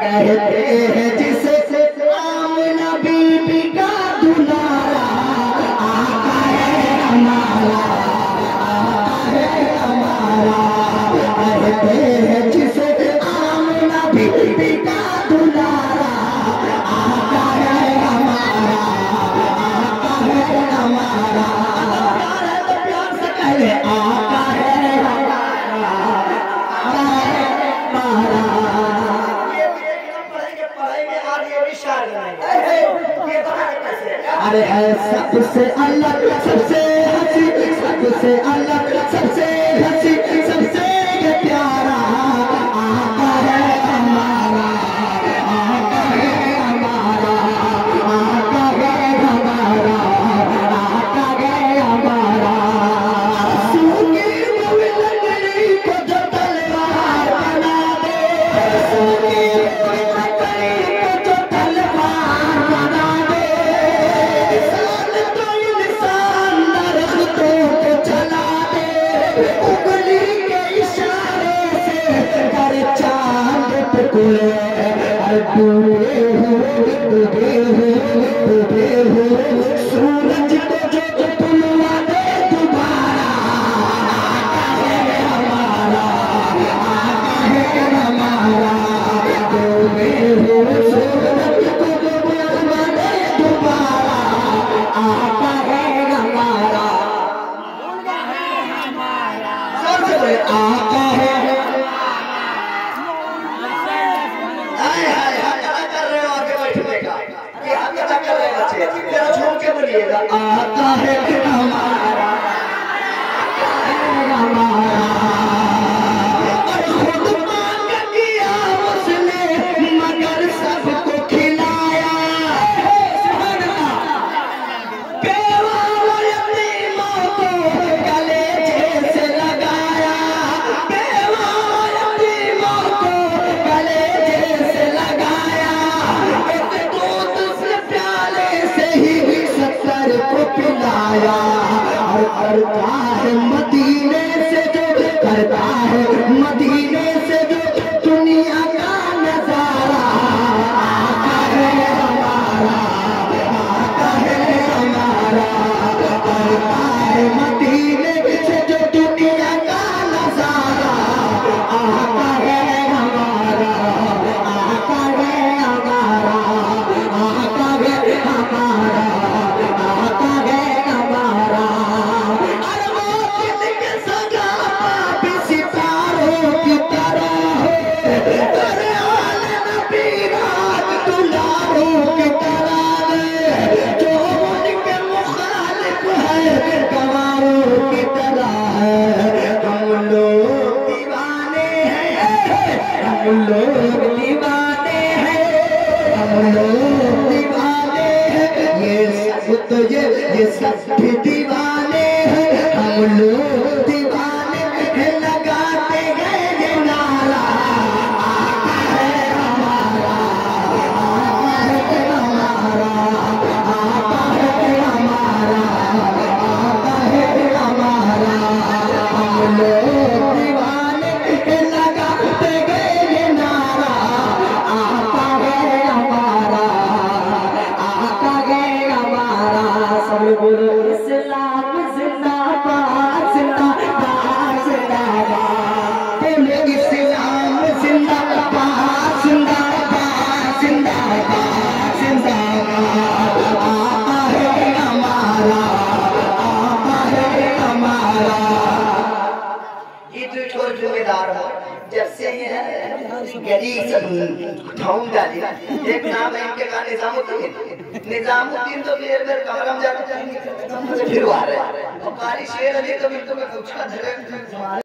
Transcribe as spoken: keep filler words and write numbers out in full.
कहते हैं जिसे आमना बीबी का दुलारा, आका है हमारा, आका है हमारा। कहते हैं जिसे आमना बीबी का दुलारा, आका है हमारा, आका है हमारा। तो प्यार से कहे आका है अरे है सबसे अलग, सबसे हंसी, सबसे अलग, सबसे हंसी, सबसे प्यारा, आका है हमारा, आका है हमारा, आका है हमारा, आका है हमारा। सूखी हुई लकड़ी को जो तलवार बना दे, सूखी हुई लकड़ी को जो तलवार बना दे, उंगली के इशारे से कर चांद टुकड़े, डूबे हुए डूबे हुए डूबे हुए सूरज को जो तुलवा दे दोबारा, आका है हमारा, आका है हमारा। डूबे हुए सूरज को जो तुलवा दे दोबारा, आका है हमारा, आका है। हाय हाय हाय कर रहे हो आगे बैठने का, ये हाथ का चक्कर है बच्चे, जरा झूम के बोलिएगा आका है हमारा, आका है हमारा। और खुद मांग किया उसने मगर सबको खिलाया, बेवा और यतीमों को गले से लगाया, बेवा और यतीमों को गले से लगाया। एक दूध से प्याले से ही सत्तर को पिलाया, और करता है मदीने से जो, करता है मदीने से जो दुनिया का नजारा, आका है हमारा, आका है हमारा। करता है मदीने से जो दुनिया का नजारा, आका है हमारा, आका है हमारा, आका है हमारा, आका है हमारा। अरे वो दिल के सजा भी सितारों की तरह है, अरे आले नबी रात दुलारों की तरह है, जो उनके मुखालिफ है गवारों की तरह है। हम लोग दीवाने हैं, हम लोग दीवाने हैं, हम लोग दीवाने हैं, ये सब तो ये ये सब भी दीवाने हैं, हम लोग दीवाने हैं, लगाते हैं ये नारा, आका है हमारा, आका है हमारा, आका है हमारा, आका है हमारा। हम लोग दीवाने हैं, लगाते हैं ये नारा, आका है हमारा, आका है हमारा। सब बोलो इस्लाम जिंदाबाद, जिंदाबाद, जिंदाबाद। बोलो इस्लाम जिंदाबाद, जिंदाबाद, जिंदाबाद, जिंदाबाद। आका है हमारा, आका है हमारा। ये तो छोड़ जिम्मेदार हो, जब से ये गरीब सब ढूंढ डाली। एक नाम है इनके का निजामुद्दीन, निजामुद्दीन तो फिर फिर कमरम जाकर फिर आ रहे हैं। और कारी शेर अली तो बिल्कुल पूछा